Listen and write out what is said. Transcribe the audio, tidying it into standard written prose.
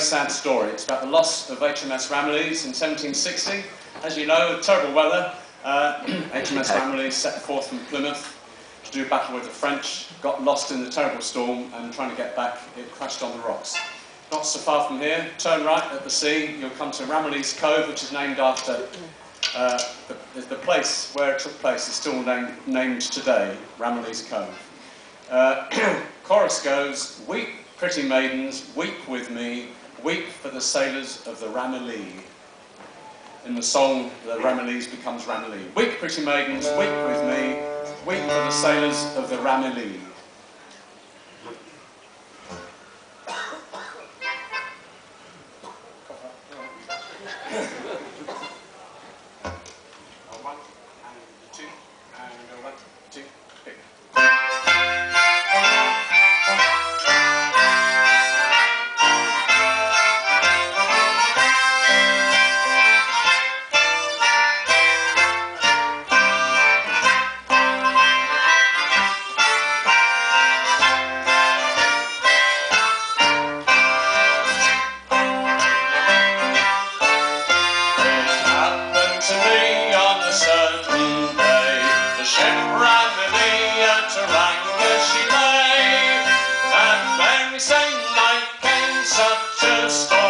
sad story. It's about the loss of HMS Ramillies in 1760. As you know, terrible weather. HMS Ramillies set forth from Plymouth to do battle with the French, got lost in the terrible storm, and trying to get back, it crashed on the rocks. Not so far from here, turn right at the sea, you'll come to Ramillies Cove, which is named after the place where it took place is still named today, Ramillies Cove. Chorus goes, "Weep, pretty maidens, weep with me, weep for the sailors of the Ramillies." In the song, the Ramillies becomes Ramillie. "Weep, pretty maidens, weep with me, weep for the sailors of the Ramillies." Such a story.